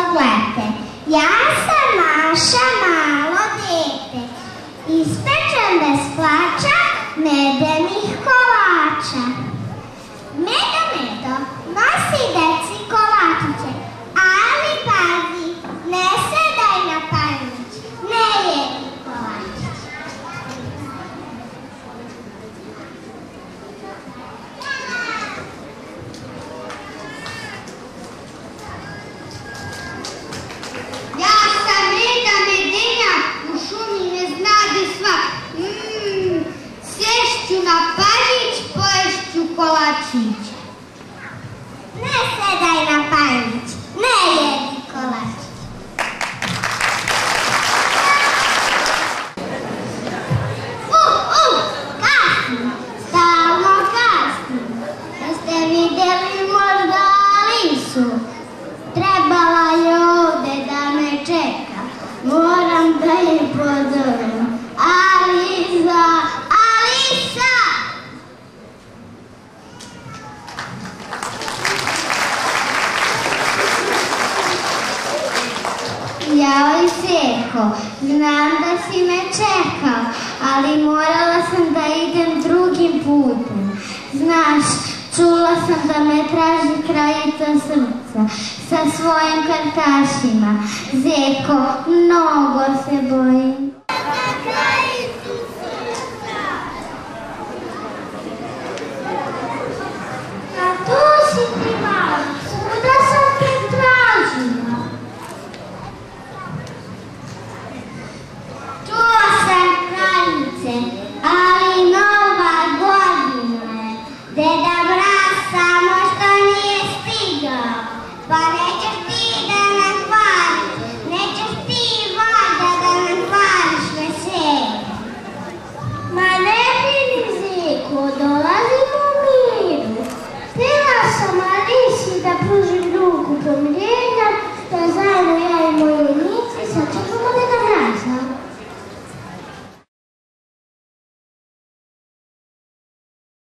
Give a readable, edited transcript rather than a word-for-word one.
Pogledajte, ja sam Maša, malo dete, ispečem bez plača medenih kolača. Medo, medo, nosi deci kolačiće, ali pazi, ne sedaj na panić, ne jedi kolačić. Ja sam Meda Medenja, u šumi ne znade svak. Sješću na panić, poješću kolačić. Ne sedaj na panić, ne jedi kolačić. Kasno, stalno kasno. Jeste vidjeli možda Alisu? Trebala je ovde da me čeka, moram da je pozovem. Alisa, Alisa! Jao, Seko, znam da si me čekao, ali morala sam da idem drugim putem. Znaš, čula sam da me traži kraljica srca sa svojim kartašima. Zeko, mnogo se bojim.